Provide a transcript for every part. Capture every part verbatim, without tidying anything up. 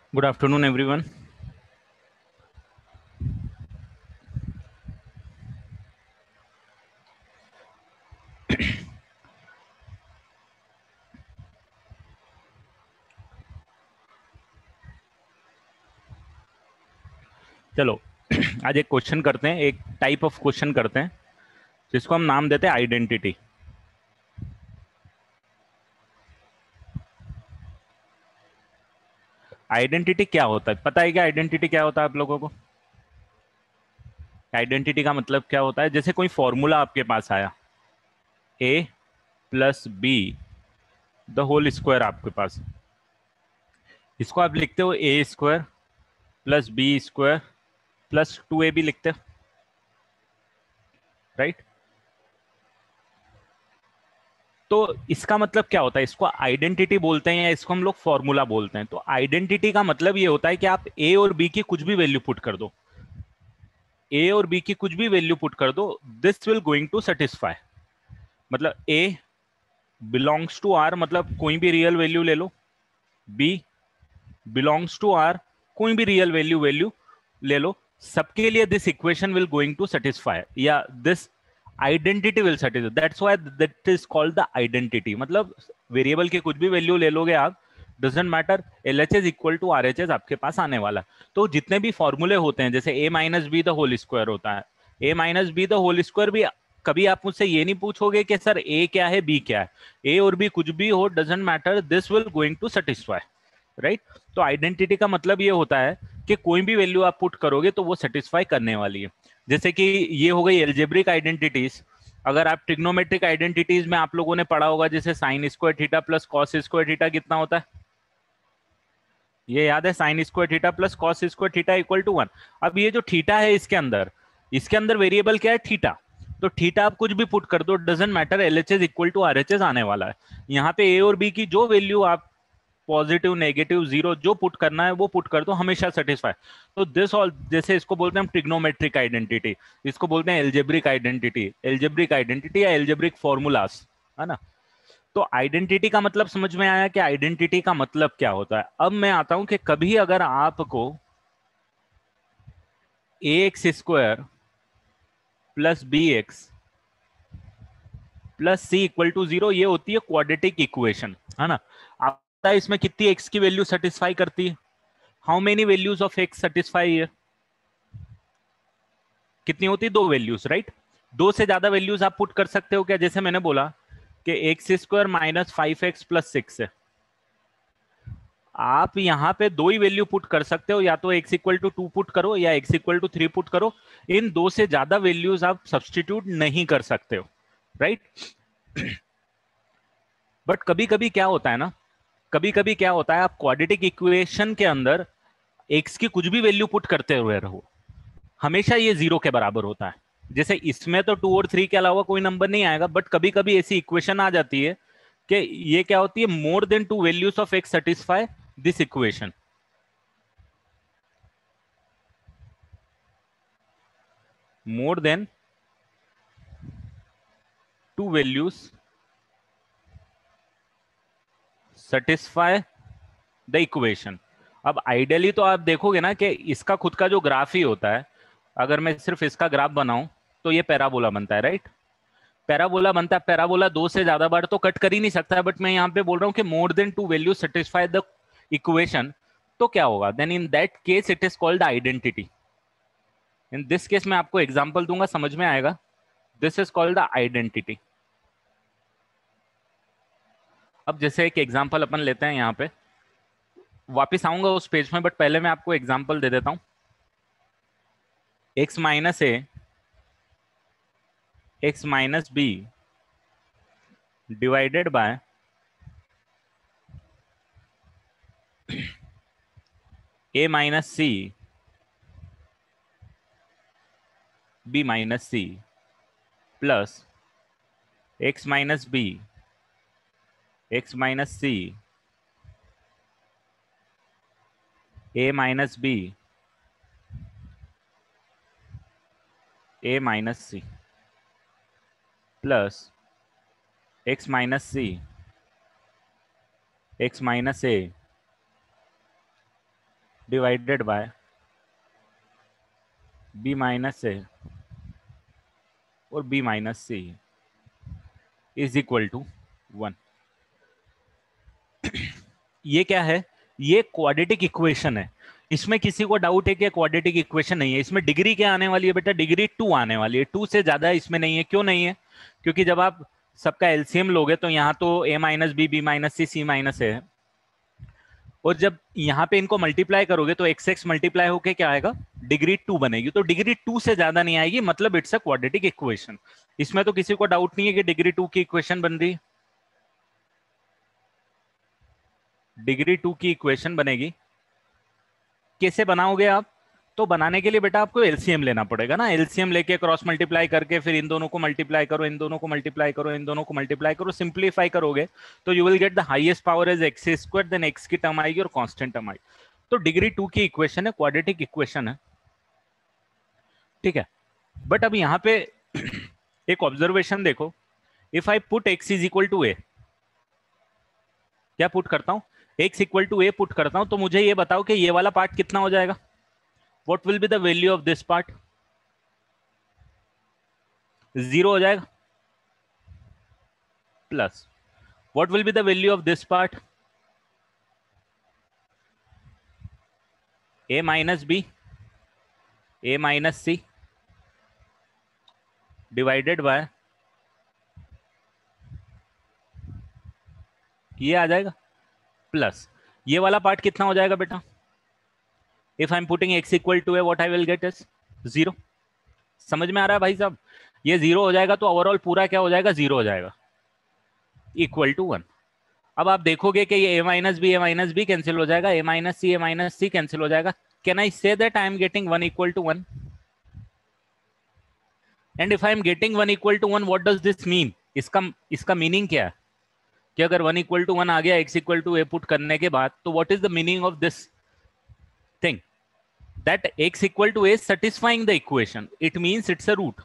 Good afternoon, everyone. चलो आज एक क्वेश्चन करते हैं, एक टाइप ऑफ क्वेश्चन करते हैं जिसको हम नाम देते हैं आइडेंटिटी। आइडेंटिटी क्या होता है, पता है क्या आइडेंटिटी क्या होता है आप लोगों को? आइडेंटिटी का मतलब क्या होता है? जैसे कोई फॉर्मूला आपके पास आया, a plus b the whole square आपके पास, इसको आप लिखते हो a square plus b square plus two a b लिखते हो, राइट? तो इसका मतलब क्या होता है? इसको आइडेंटिटी बोलते हैं या इसको हम लोग फॉर्मूला बोलते हैं। तो आइडेंटिटी का मतलब ये होता है कि आप ए और बी की कुछ भी वैल्यू पुट कर दो, ए और बी की कुछ भी वैल्यू पुट कर दो, this will going to satisfy. मतलब ए बिलोंग्स टू आर, मतलब कोई भी रियल वैल्यू ले लो, बी बिलोंग्स टू आर, कोई भी रियल वैल्यू वैल्यू ले लो, सबके लिए this equation will going to satisfy या this identity will satisfy. That's why that is called the identity. मतलब वेरिएबल के कुछ भी वैल्यू ले लोगे आप, doesn't matter, L H S equal to R H S आपके पास आने वाला। तो जितने भी फॉर्मूले होते हैं, जैसे a minus b the whole square होता है, a minus b the whole square भी कभी आप मुझसे ये नहीं पूछोगे कि सर ए क्या है बी क्या है, ए और बी कुछ भी हो, doesn't matter, this will going to satisfy, right? तो आइडेंटिटी का मतलब ये होता है कि कोई भी वैल्यू आप पुट करोगे तो वो सेटिस्फाई करने वाली है। जैसे कि ये हो गई एल्जेब्रिक आइडेंटिटीज। अगर आप ट्रिग्नोमेट्रिक आइडेंटिटीज में आप लोगों ने पढ़ा होगा, जैसे sine square theta plus cos square theta कितना होता है, ये याद है? Sine square theta plus cos square theta equal to one. अब ये जो थीटा है, इसके अंदर इसके अंदर वेरिएबल क्या है? थीटा। तो थीटा आप कुछ भी पुट कर दो, doesn't matter, LHS equal to RHS आने वाला है। यहाँ पे ए और बी की जो वैल्यू आप पॉजिटिव नेगेटिव जीरो जो पुट करना है वो पुट कर दो, हमेशा सेटिस्फाई। तो दिस ऑल, जैसे इसको बोलते हैं हम ट्रिग्नोमेट्रिक आइडेंटिटी, इसको बोलते हैं एल्जेब्रिक आइडेंटिटी, एल्जेब्रिक आइडेंटिटी या एल्जेब्रिक फॉर्मूलास, है ना? तो आइडेंटिटी का मतलब समझ में आया कि आइडेंटिटी का मतलब क्या होता है। अब मैं आता हूं कि कभी अगर आपको a x square plus b x plus c equal to zero, ये होती है क्वाड्रेटिक इक्वेशन, है ना? आप पता है इसमें कितनी एक्स की वैल्यू सेटिस्फाई करती है? How many values of x satisfy है? कितनी होती है? दो वैल्यूज, राइट? दो से ज्यादा वैल्यूज आप पुट कर सकते हो क्या? जैसे मैंने बोला कि x square minus five x plus six है, आप यहां पे दो ही वैल्यू पुट कर सकते हो, या तो x equal to two put करो या x equal to three put करो। इन दो से ज्यादा वैल्यूज आप सब्सटीट्यूट नहीं कर सकते हो, राइट? बट कभी कभी क्या होता है ना, कभी कभी क्या होता है, आप क्वाड्रेटिक इक्वेशन के अंदर एक्स की कुछ भी वैल्यू पुट करते हुए रहो, हमेशा ये जीरो के बराबर होता है। जैसे इसमें तो टू और थ्री के अलावा कोई नंबर नहीं आएगा, बट कभी कभी ऐसी इक्वेशन आ जाती है कि ये क्या होती है, more than two values of x satisfy this equation. More than two values satisfy the equation. अब आइडियली तो आप देखोगे ना कि इसका खुद का जो ग्राफ ही होता है, अगर मैं सिर्फ इसका ग्राफ बनाऊं तो ये पैराबोला बनता है, राइट? पैराबोला बनता है। पैराबोला दो से ज्यादा बार तो कट कर ही नहीं सकता है, बट मैं यहां पे बोल रहा हूं कि more than two value satisfy the equation. तो क्या होगा? Then in that case it is called identity. In this case मैं आपको एग्जांपल दूंगा, समझ में आएगा। This is called the identity. अब जैसे एक एग्जांपल अपन लेते हैं, यहाँ पे वापिस आऊंगा उस पेज में, बट पहले मैं आपको एग्जांपल दे देता हूं। X minus A x minus b divided by a minus C B minus c plus x minus B x minus c a minus b a minus c plus x minus c, x minus A, x minus c, x minus c, x minus c, x minus c, x minus c, x minus c, x minus c, x minus c, x minus c, x minus c, x minus c, x minus c, x minus c, x minus c plus x minus c, divided by b minus a और b minus c is equal to one. ये क्या है? ये quadratic equation है। इसमें किसी को doubt है कि क्वाड्रेटिक इक्वेशन नहीं है? इसमें डिग्री क्या आने वाली है बेटा? डिग्री टू आने वाली है। टू से ज्यादा इसमें नहीं है। क्यों नहीं है? क्योंकि जब आप सबका एलसीएम लोगे तो यहाँ तो a minus B, B minus C, C minus है, और जब यहाँ पे इनको मल्टीप्लाई करोगे तो एक्स एक्स मल्टीप्लाई होके क्या आएगा? डिग्री टू बनेगी। तो डिग्री टू से ज्यादा नहीं आएगी, मतलब इट्स अ क्वाड्रेटिक इक्वेशन। इसमें तो किसी को डाउट नहीं है कि डिग्री टू की इक्वेशन बन रही है। डिग्री टू की इक्वेशन बनेगी। कैसे बनाओगे आप? तो बनाने के लिए बेटा आपको एलसीएम लेना पड़ेगा ना। एलसीएम लेके क्रॉस मल्टीप्लाई करके फिर इन दोनों को मल्टीप्लाई करो, इन दोनों को मल्टीप्लाई करो, इन दोनों को मल्टीप्लाई करो, सिंप्लीफाई करोगे तो you will get the highest power as x square, then x की टर्म आएगी और कांस्टेंट टर्म आएगी। तो डिग्री टू की इक्वेशन है, क्वाड्रेटिक इक्वेशन है, ठीक है। बट अब यहाँ पे एक ऑब्जर्वेशन देखो, if I put x is equal to a, क्या पुट करता हूं? X equal to a put करता हूं, तो मुझे ये बताओ कि ये वाला पार्ट कितना हो जाएगा? What will be the value of this part? Zero हो जाएगा। Plus what will be the value of this part? a minus b, a minus c divided by ये आ जाएगा, प्लस ये वाला पार्ट कितना हो जाएगा बेटा? If I am putting x equal to a, what I will get is zero. समझ में आ रहा है भाई साहब? ये जीरो हो जाएगा तो ओवरऑल पूरा क्या हो जाएगा? जीरो हो जाएगा, इक्वल टू वन। अब आप देखोगे कि ये a minus b, a minus b cancel हो जाएगा, a minus c, a minus c cancel हो जाएगा। Can I say that I am getting one equal to one? And if I am getting one equal to one, what does this mean? इसका इसका meaning क्या है कि अगर one equal to one आ गया x equal to a put करने के बाद, तो what is the meaning of this thing? that x equal to a is satisfying the equation. It means it's a root.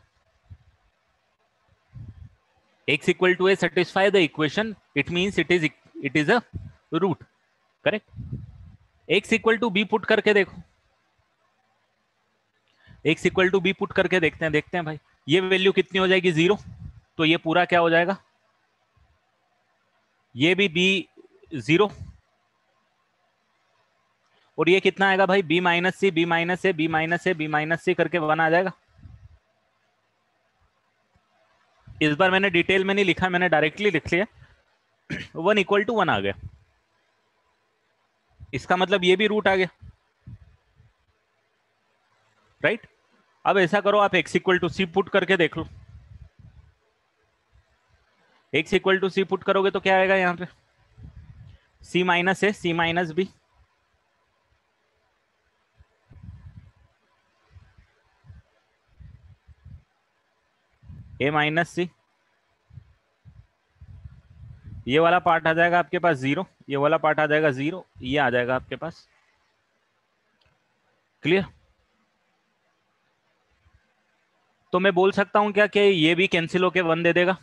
X equal to a satisfy the equation. It means it is it is a root. Correct? x equal to b put करके देखो, x equal to b put करके देखते हैं देखते हैं भाई, ये value कितनी हो जाएगी? जीरो। तो ये पूरा क्या हो जाएगा? ये भी b जीरो, और ये कितना आएगा भाई? b minus C, B minus a, b minus a, b minus c करके वन आ जाएगा। इस बार मैंने डिटेल में नहीं लिखा, मैंने डायरेक्टली लिख लिया, वन इक्वल टू वन आ गया। इसका मतलब ये भी रूट आ गया, राइट? अब ऐसा करो, आप x equal to c put करके देख लो। x equal to c put करोगे तो क्या आएगा यहाँ पे? c minus A, C minus b, a minus c, ये वाला पार्ट आ जाएगा आपके पास जीरो, ये वाला पार्ट आ जाएगा जीरो, ये आ जाएगा आपके पास। क्लियर? तो मैं बोल सकता हूं क्या कि ये भी कैंसिल होके वन दे देगा?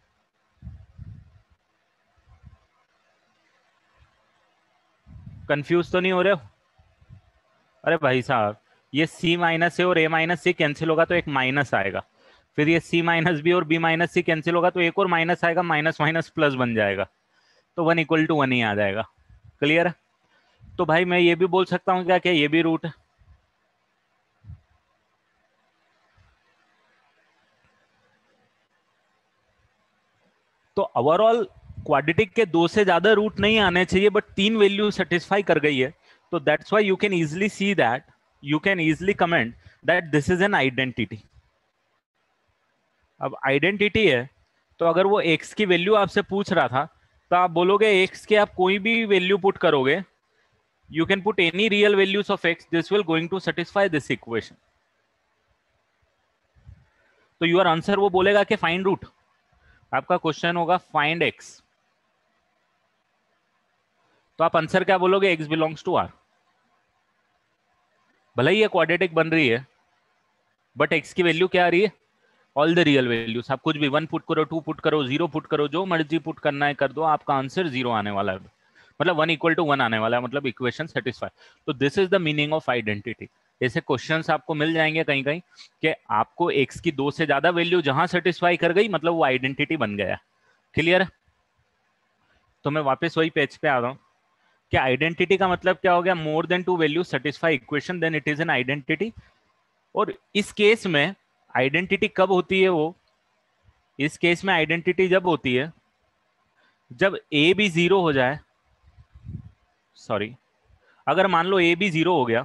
कंफ्यूज तो नहीं हो रहे हो? अरे भाई साहब, ये c माइनस ए और a माइनस सी कैंसिल होगा तो एक माइनस आएगा, फिर ये c माइनस बी और b माइनस सी कैंसिल होगा तो एक और माइनस आएगा, माइनस माइनस प्लस बन जाएगा, तो वन इक्वल टू वन ही आ जाएगा। क्लियर है? तो भाई मैं ये भी बोल सकता हूँ क्या कि ये भी रूट है? तो ओवरऑल क्वाड्रेटिक के दो से ज्यादा रूट नहीं आने चाहिए, बट तीन वैल्यू सेटिस्फाई कर गई है, तो that's why you can easily see that, you can easily comment that this is an identity. अब आइडेंटिटी है तो अगर वो x की वैल्यू आपसे पूछ रहा था तो आप बोलोगे x के आप कोई भी वैल्यू पुट करोगे, you can put any real values of x, this will going to satisfy this equation. तो योर आंसर वो बोलेगा कि फाइंड रूट, आपका क्वेश्चन होगा फाइंड x, तो आप आंसर क्या बोलोगे? x belongs to r। भले ही ये क्वाड्रेटिक बन रही है बट x की वैल्यू क्या आ रही है? All the real values. आप कुछ भी वन पुट करो, टू पुट करो, जीरो पुट करो, जो मर्जी पुट करना है कर दो, आपका आंसर जीरो आने वाला है। मतलब वन इक्वल टू वन आने वाला है, मतलब इक्वेशन सेटिस्फाई। तो this is the meaning of identity. ऐसे क्वेश्चंस आपको मिल जाएंगे कहीं कहीं कि आपको एक्स की दो से ज्यादा वैल्यू जहां सेटिस्फाई कर गई मतलब वो आइडेंटिटी बन गया। क्लियर है? तो मैं वापस वही पेज पे आ रहा हूँ कि आइडेंटिटी का मतलब क्या हो गया, more than two value satisfy equation then it is an identity. और इस केस में आइडेंटिटी कब होती है, वो इस केस में आइडेंटिटी जब होती है जब ए भी जीरो हो जाए। सॉरी, अगर मान लो ए भी जीरो हो गया,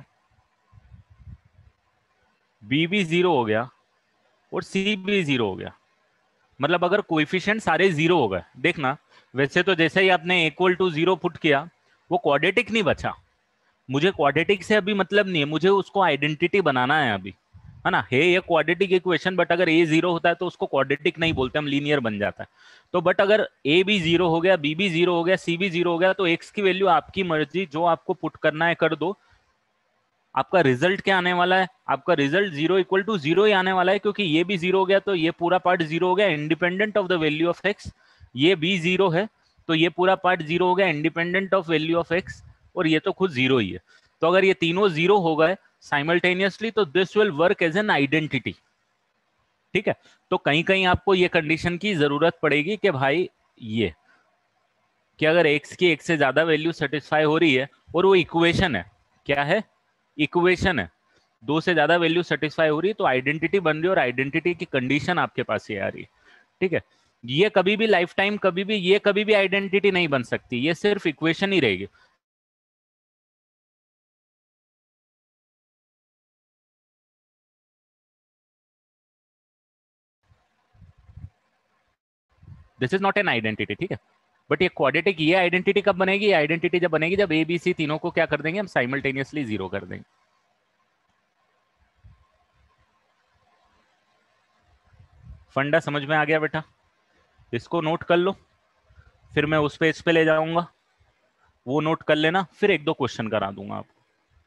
बी भी जीरो हो गया और सी भी जीरो हो गया, मतलब अगर कोएफिशिएंट सारे जीरो हो गए। देखना, वैसे तो जैसे ही आपने इक्वल टू जीरो पुट किया वो क्वाड्रेटिक नहीं बचा। मुझे क्वाड्रेटिक से अभी मतलब नहीं है, मुझे उसको आइडेंटिटी बनाना है अभी, है ना। है ये क्वाड्रेटिक इक्वेशन, बट अगर ए जीरो होता है तो उसको क्वाड्रेटिक नहीं बोलते हम, लीनियर बन जाता है। तो बट अगर ए भी जीरो हो गया, बी भी जीरो हो गया, सी भी जीरो हो गया, तो एक्स की वैल्यू आपकी मर्जी, जो आपको पुट करना है कर दो। आपका रिजल्ट क्या आने वाला है, आपका result zero equal to zero ही आने वाला है, क्योंकि ये भी जीरो हो गया तो ये पूरा पार्ट जीरो हो गया independent of the value of x. ये भी जीरो है तो ये पूरा पार्ट जीरो हो गया independent of value of x, और ये तो खुद जीरो ही है। तो अगर ये तीनों जीरो हो गए साइमल्टेनियसली तो this will work as an identity. ठीक है, तो कहीं कहीं आपको ये कंडीशन की जरूरत पड़ेगी कि भाई ये कि अगर एक्स की एक से ज्यादा वैल्यू सेटिस्फाई हो रही है और वो इक्वेशन है, क्या है, इक्वेशन है, दो से ज्यादा वैल्यू सेटिस्फाई हो रही है तो आइडेंटिटी बन रही है, और आइडेंटिटी की कंडीशन आपके पास ये आ रही है। ठीक है, ये कभी भी लाइफ टाइम कभी भी ये कभी भी आइडेंटिटी नहीं बन सकती, ये सिर्फ इक्वेशन ही रहेगी। This is not an identity. ठीक है, बट ये क्वाड्रेटिक, ये आइडेंटिटी कब बनेगी, आइडेंटिटी जब बनेगी जब ए बी सी तीनों को क्या कर देंगे हम, साइमल्टेनियसली जीरो कर देंगे। फंडा समझ में आ गया बेटा? इसको नोट कर लो, फिर मैं उस पेज पे ले जाऊंगा, वो नोट कर लेना, फिर एक दो क्वेश्चन करा दूंगा आपको।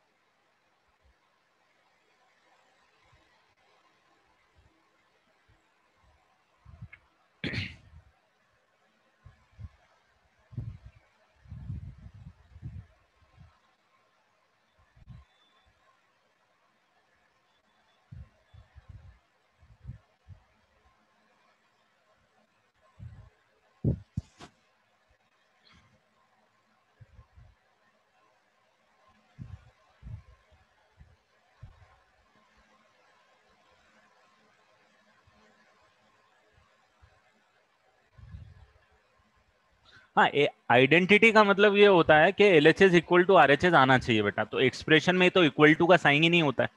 हाँ, आइडेंटिटी का मतलब ये होता है कि L H S equal to R H S आना चाहिए बेटा, तो एक्सप्रेशन में तो इक्वल टू का साइन ही नहीं होता है।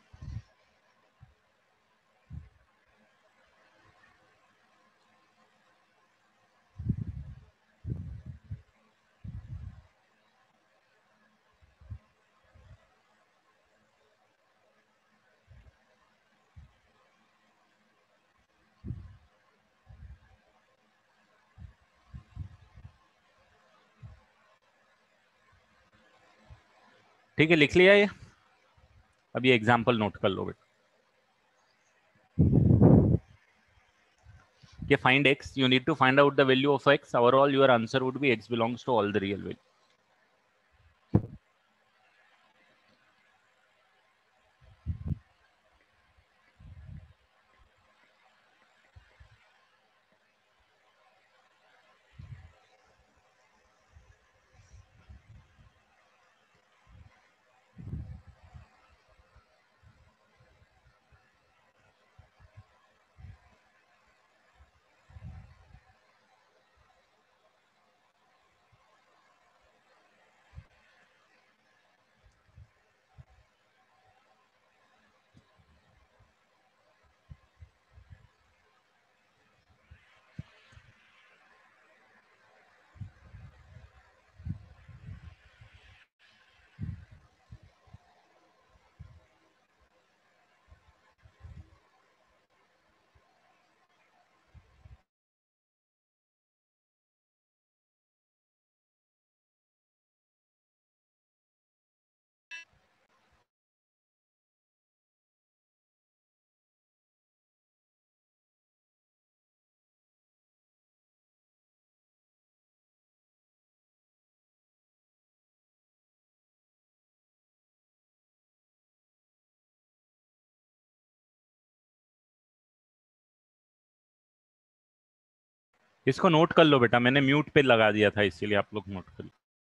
ठीक है, लिख लिया ये? अब ये एग्जाम्पल नोट कर लो बेटा कि find x, you need to find out the value of x, overall your answer would be x belongs to all the real value. इसको नोट कर लो बेटा, मैंने म्यूट पे लगा दिया था इसीलिए आप लोग नोट कर लो।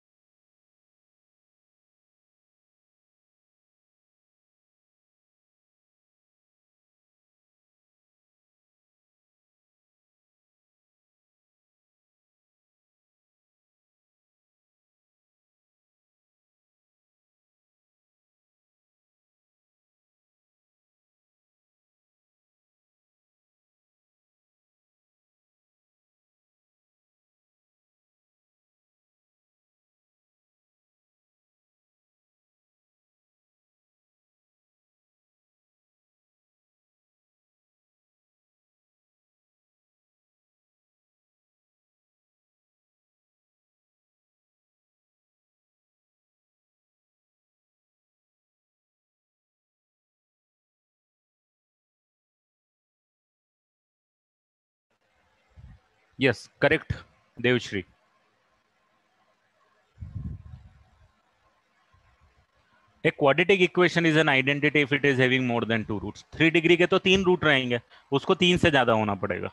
Yes correct Devashree. A quadratic equation is an identity if it is having more than two roots. Three degree के तो तीन रूट रहेंगे, उसको तीन से ज्यादा होना पड़ेगा।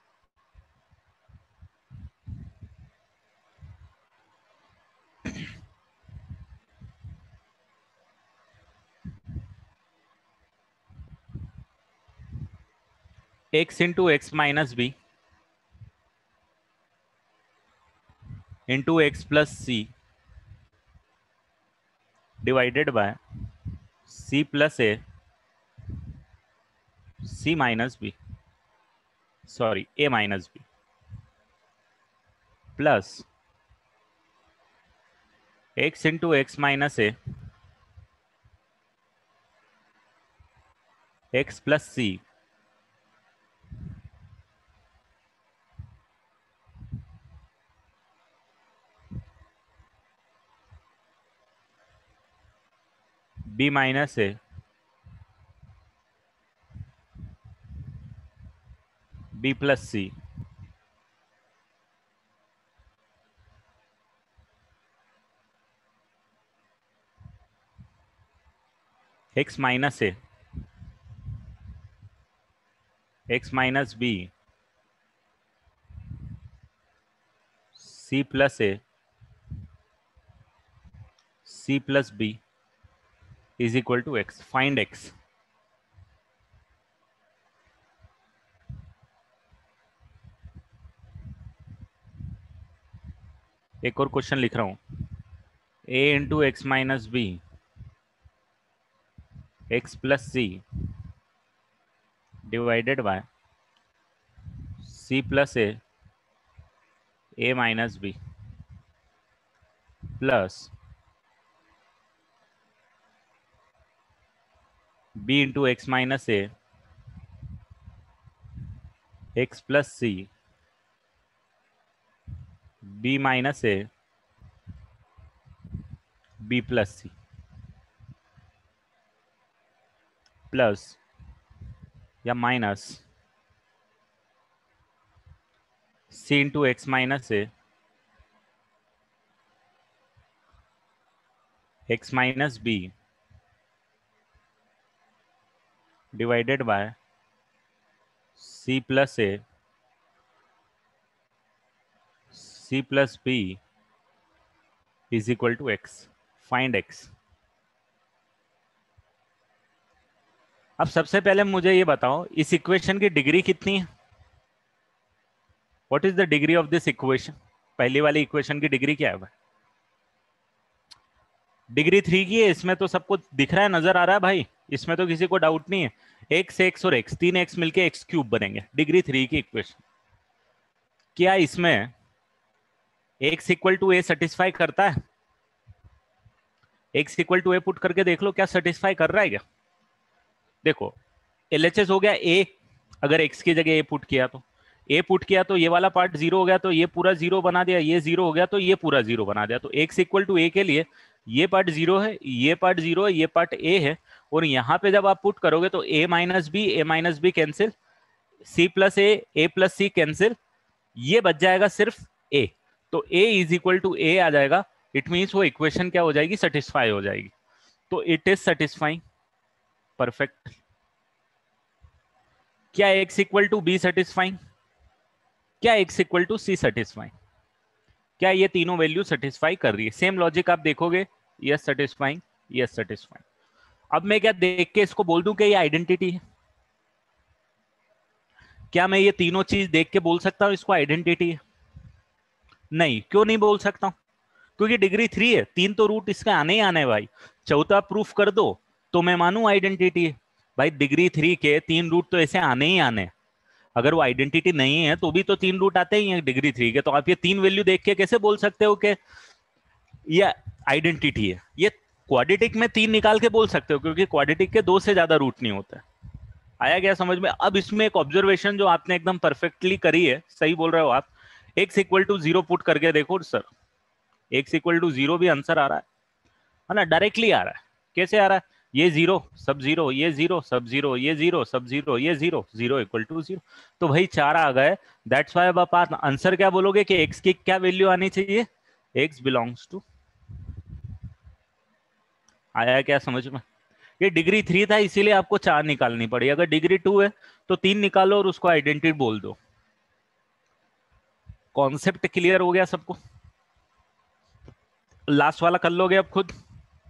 x into x minus b into x plus c divided by c plus a C minus b sorry a minus b plus x into x minus A x plus c B minus a b plus c x minus A x minus b c plus a c plus b is equal to x. Find x. एक और question लिख रहा हूं, a into x minus B x plus c divided by c plus a a minus b plus b into x minus A x plus c B minus a b plus c plus या minus c into x minus A x minus b divided by c plus a c plus b is equal to x. Find x. अब सबसे पहले मुझे ये बताओ इस equation की degree कितनी है? What is the degree of this equation? पहली वाली इक्वेशन की डिग्री क्या है भाई? डिग्री थ्री की है। इसमें तो सबको दिख रहा है, नजर आ रहा है भाई, इसमें तो किसी को डाउट नहीं है। एक्स एक्स और एक्स, तीन एक्स मिलके एक्स क्यूब बनेंगे, डिग्री थ्री की इक्वेशन। क्या इसमें x equal to a satisfy करता है? X equal to a put करके देख लो, क्या सेटिस्फाई कर रहा है क्या? देखो एलएचएस हो गया ए, अगर एक्स की जगह ए पुट किया तो ए पुट किया तो ये वाला पार्ट जीरो हो गया, तो ये पूरा जीरो बना दिया, ये जीरो हो गया तो ये पूरा जीरो बना दिया। तो एक्स इक्वल टू ए के लिए ये पार्ट जीरो है, ये पार्ट जीरो है, ये पार्ट ए है, और यहां पे जब आप पुट करोगे तो a minus b, a minus b cancel, c plus a, a plus c cancel, ये बच जाएगा सिर्फ ए। तो a is equal to a आ जाएगा। इट मीन्स वो इक्वेशन क्या हो जाएगी? सेटिस्फाई हो जाएगी। तो इट इज सेटिस्फाइंग। परफेक्ट। क्या X equal to B satisfying? क्या X equal to C satisfy, क्या ये तीनों वैल्यू सेटिस्फाई कर रही है? सेम लॉजिक आप देखोगे, यस सेटिस्फाइंग, यस सेटिस्फाइंग। अब मैं क्या देख के इसको बोल दूं कि ये आइडेंटिटी है? क्या मैं ये तीनों चीज देख के बोल सकता हूं इसको आइडेंटिटी है? नहीं। क्यों नहीं बोल सकता हूं? क्योंकि डिग्री थ्री है, तीन तो रूट इसके आने ही आने हैं भाई। चौथा प्रूफ कर दो तो मैं मानूं आइडेंटिटी है। भाई डिग्री थ्री के तीन रूट तो ऐसे आने ही आने हैं। अगर वो आइडेंटिटी नहीं है तो भी तो तीन रूट आते ही हैं डिग्री थ्री के। तो आप ये तीन वैल्यू देख के कैसे बोल सकते हो कि ये आइडेंटिटी है? ये क्वाड्रेटिक में तीन निकाल के बोल सकते हो, क्योंकि क्वाड्रेटिक के दो से ज्यादा रूट नहीं होते। आया गया समझ में? अब इसमें एक ऑब्जर्वेशन जो आपने एकदम परफेक्टली करी है, सही बोल रहे हो आप। X equal to zero put करके देखो sir, X equal to zero भी आंसर आ रहा है है ना? डायरेक्टली आ रहा है। कैसे आ रहा है? ये जीरो सब जीरो, ये जीरो सब जीरो, ये जीरो सब जीरो, ये zero, zero equal to zero. तो भाई चार आ गए। दैट्स वाई अब आप आंसर क्या बोलोगे कि एक्स की क्या वैल्यू आनी चाहिए? X belongs to. आया क्या समझ में? ये डिग्री थ्री था इसीलिए आपको चार निकालनी पड़ी। अगर डिग्री टू है तो तीन निकालो और उसको आइडेंटिटी बोल दो। कॉन्सेप्ट क्लियर हो गया सबको? लास्ट वाला कर लोगे अब खुद?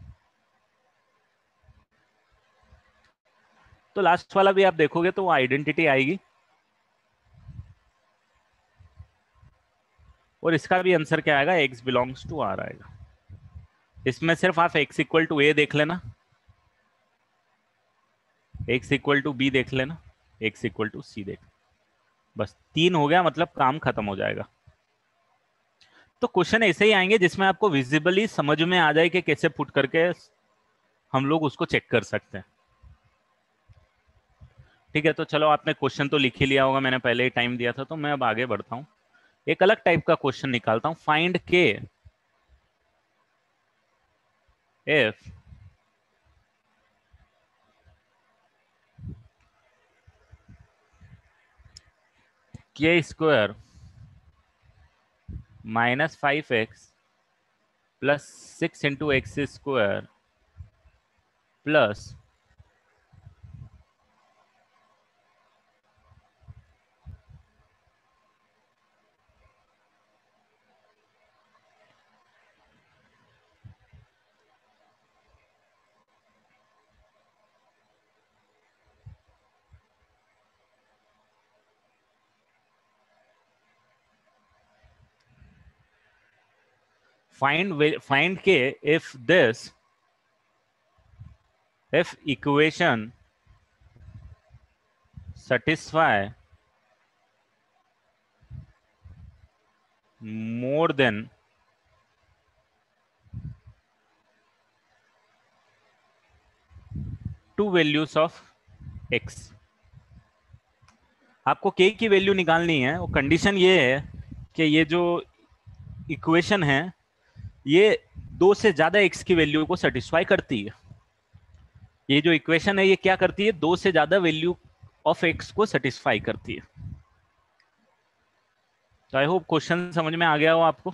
तो लास्ट वाला भी आप देखोगे तो वो आइडेंटिटी आएगी, और इसका भी आंसर क्या आएगा? एक्स बिलोंग्स टू आर आएगा। इसमें सिर्फ आप एक्स इक्वल टू ए देख लेना, एक्स इक्वल टू बी देख लेना, एक्स इक्वल टू सी देख, बस तीन हो गया, मतलब काम खत्म हो जाएगा। तो क्वेश्चन ऐसे ही आएंगे जिसमें आपको विजिबली समझ में आ जाए कि कैसे पुट करके हम लोग उसको चेक कर सकते हैं। ठीक है, तो चलो आपने क्वेश्चन तो लिख ही लिया होगा, मैंने पहले ही टाइम दिया था। तो मैं अब आगे बढ़ता हूं, एक अलग टाइप का क्वेश्चन निकालता हूं। Find K if K square minus five x plus six into X square plus find wi- find k if this if equation satisfy more than two values of x। आपको k की value निकालनी है, और condition ये है कि ये जो इक्वेशन है ये दो से ज्यादा x की वैल्यू को सेटिस्फाई करती है। ये जो इक्वेशन है ये क्या करती है? दो से ज्यादा वैल्यू ऑफ x को सेटिस्फाई करती है। तो आई होप क्वेश्चन समझ में आ गया हो आपको।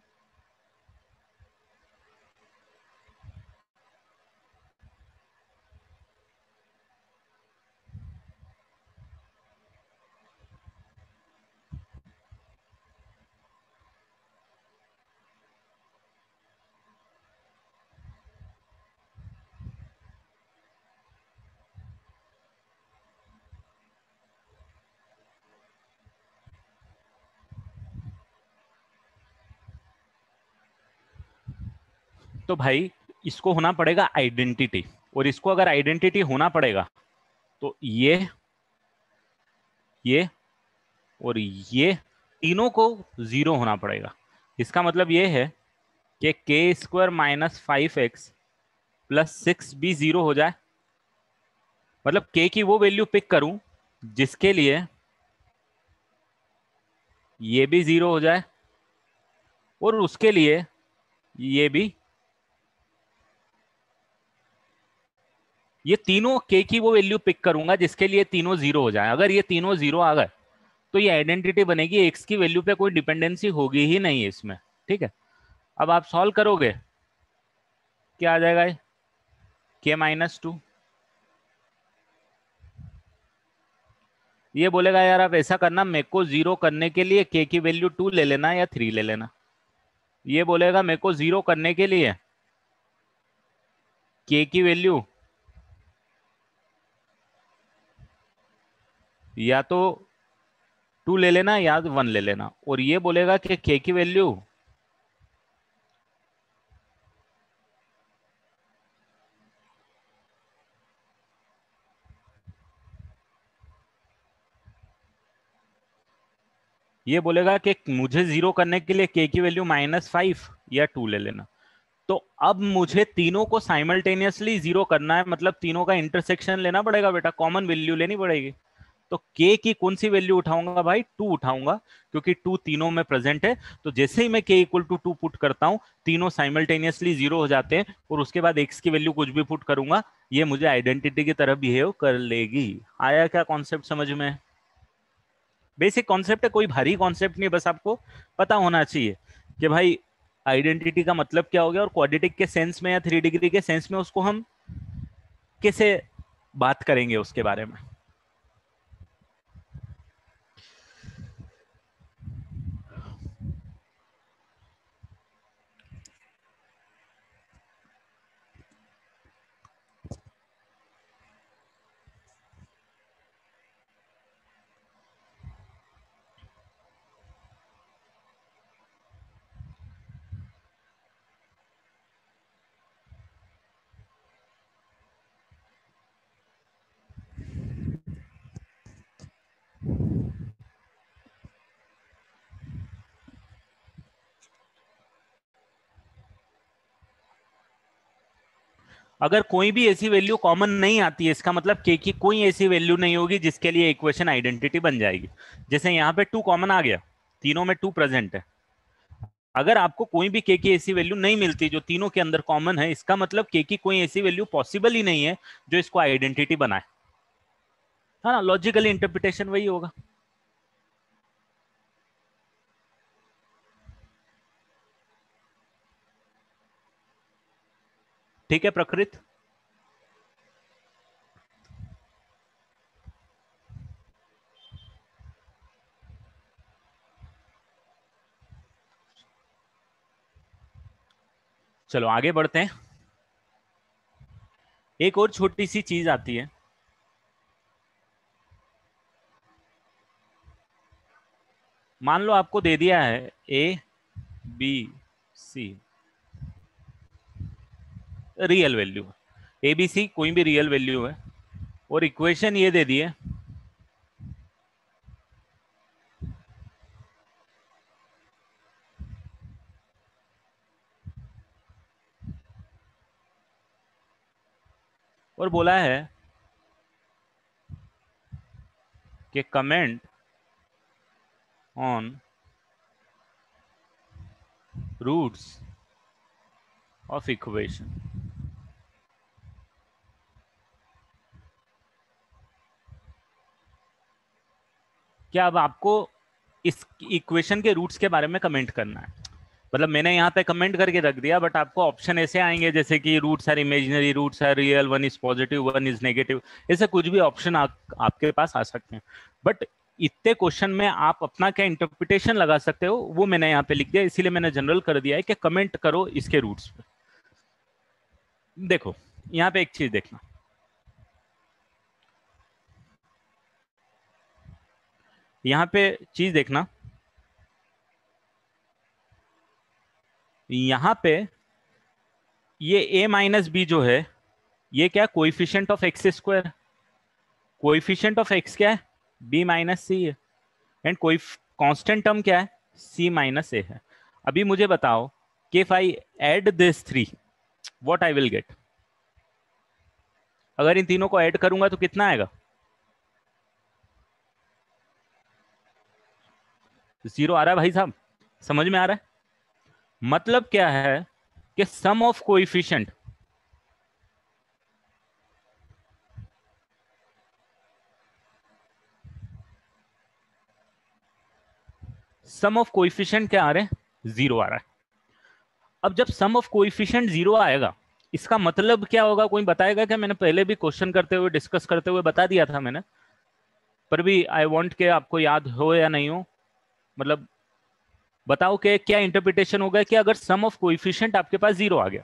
तो भाई इसको होना पड़ेगा आइडेंटिटी, और इसको अगर आइडेंटिटी होना पड़ेगा तो ये ये और ये तीनों को जीरो होना पड़ेगा। इसका मतलब ये है कि K square minus five x plus six भी जीरो हो जाए। मतलब के की वो वैल्यू पिक करूं जिसके लिए ये भी जीरो हो जाए और उसके लिए ये भी, ये तीनों के की वो वैल्यू पिक करूंगा जिसके लिए तीनों जीरो हो जाए। अगर ये तीनों जीरो आ गए तो ये आइडेंटिटी बनेगी, एक्स की वैल्यू पे कोई डिपेंडेंसी होगी ही नहीं है इसमें। ठीक है, अब आप सॉल्व करोगे, क्या आ जाएगा? के माइनस टू, ये बोलेगा यार आप ऐसा करना, मेरे को जीरो करने के लिए के की वैल्यू टू ले लेना या थ्री ले लेना। ये बोलेगा मेरे को जीरो करने के लिए के की वैल्यू या तो टू ले लेना या वन ले लेना, और ये बोलेगा कि के की वैल्यू ये बोलेगा कि मुझे जीरो करने के लिए के की वैल्यू माइनस फाइव या टू ले लेना। तो अब मुझे तीनों को साइमल्टेनियसली जीरो करना है, मतलब तीनों का इंटरसेक्शन लेना पड़ेगा बेटा, कॉमन वैल्यू लेनी पड़ेगी। तो k की कौन सी वैल्यू उठाऊंगा भाई, टू उठाऊंगा, क्योंकि टू तीनों में प्रेजेंट है। तो जैसे ही मैं k equal to two put करता हूं, तीनों साइमल्टेनियसली जीरो हो जाते हैं, और उसके बाद x की वैल्यू कुछ भी पुट करूंगा, ये मुझे आइडेंटिटी की तरह बिहेव कर लेगी। आया क्या कॉन्सेप्ट समझ में? बेसिक कॉन्सेप्ट है, कोई भारी कॉन्सेप्ट नहीं, बस आपको पता होना चाहिए कि भाई आइडेंटिटी का मतलब क्या हो गया, और क्वाड्रेटिक के सेंस में या थ्री डिग्री के सेंस में उसको हम कैसे बात करेंगे उसके बारे में। अगर कोई भी ऐसी वैल्यू कॉमन नहीं आती है, इसका मतलब के की कोई ऐसी वैल्यू नहीं होगी जिसके लिए इक्वेशन आइडेंटिटी बन जाएगी। जैसे यहाँ पे टू कॉमन आ गया, तीनों में टू प्रेजेंट है। अगर आपको कोई भी के की ऐसी वैल्यू नहीं मिलती जो तीनों के अंदर कॉमन है, इसका मतलब के की कोई ऐसी वैल्यू पॉसिबल ही नहीं है जो इसको आइडेंटिटी बनाए। है ना, लॉजिकली इंटरप्रिटेशन वही होगा। ठीक है प्रकृत। चलो आगे बढ़ते हैं। एक और छोटी सी चीज आती है, मान लो आपको दे दिया है A B C real value, A B C कोई भी रियल वैल्यू है, और इक्वेशन ये दे दी है और बोला है कि comment on roots of equation. क्या अब आपको इस इक्वेशन के रूट्स के बारे में कमेंट करना है? मतलब मैंने यहाँ पे कमेंट करके रख दिया, बट आपको ऑप्शन ऐसे आएंगे जैसे कि roots are imaginary, roots are real, one is positive, one is negative, ऐसे कुछ भी ऑप्शन आप, आपके पास आ सकते हैं। बट इतने क्वेश्चन में आप अपना क्या इंटरप्रिटेशन लगा सकते हो वो मैंने यहाँ पे लिख दिया, इसीलिए मैंने जनरल कर दिया है कि कमेंट करो इसके रूट्स पे। देखो यहाँ पे एक चीज देखना, यहाँ पे चीज देखना, यहाँ पे ये a माइनस बी जो है, ये क्या, coefficient of X square, coefficient of X क्या है, b माइनस सी है, एंड कोई कांस्टेंट टर्म क्या है, c माइनस ए है। अभी मुझे बताओ कि if I add this three what I will get. अगर इन तीनों को ऐड करूंगा तो कितना आएगा, जीरो आ रहा है भाई साहब, समझ में आ रहा है? मतलब क्या है कि sum of coefficient, sum of coefficient क्या आ रहे हैं, जीरो आ रहा है। अब जब सम ऑफ कोइफिशिएंट जीरो आएगा, इसका मतलब क्या होगा, कोई बताएगा क्या? मैंने पहले भी क्वेश्चन करते हुए डिस्कस करते हुए बता दिया था मैंने पर भी आई वांट के आपको याद हो या नहीं हो, मतलब बताओ कि क्या इंटरप्रिटेशन होगा कि अगर सम ऑफ कोएफिशिएंट आपके पास जीरो आ गया